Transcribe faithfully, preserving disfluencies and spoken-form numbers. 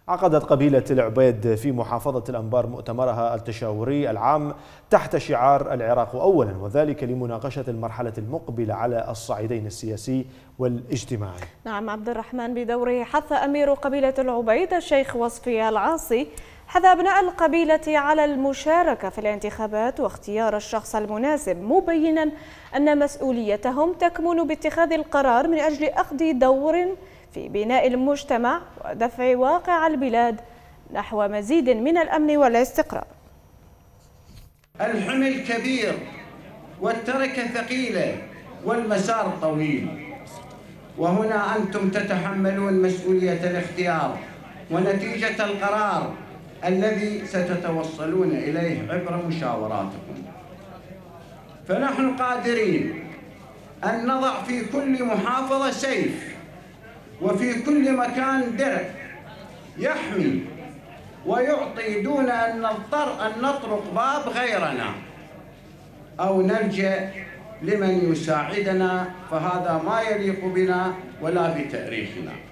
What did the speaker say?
عقدت قبيلة العبيد في محافظة الأنبار مؤتمرها التشاوري العام تحت شعار العراق أولا، وذلك لمناقشة المرحلة المقبلة على الصعيدين السياسي والاجتماعي. نعم عبد الرحمن، بدوره حث أمير قبيلة العبيد الشيخ وصفي العاصي حث أبناء القبيلة على المشاركة في الانتخابات واختيار الشخص المناسب، مبينا أن مسؤوليتهم تكمن باتخاذ القرار من أجل أخذ دور في بناء المجتمع ودفع واقع البلاد نحو مزيد من الأمن والاستقرار. الحمل كبير والتركة ثقيلة والمسار طويل، وهنا أنتم تتحملون مسؤولية الاختيار ونتيجة القرار الذي ستتوصلون إليه عبر مشاوراتكم. فنحن قادرين أن نضع في كل محافظة سيف وفي كل مكان درع يحمي ويعطي دون أن نضطر أن نطرق باب غيرنا أو نلجأ لمن يساعدنا، فهذا ما يليق بنا ولا بتاريخنا.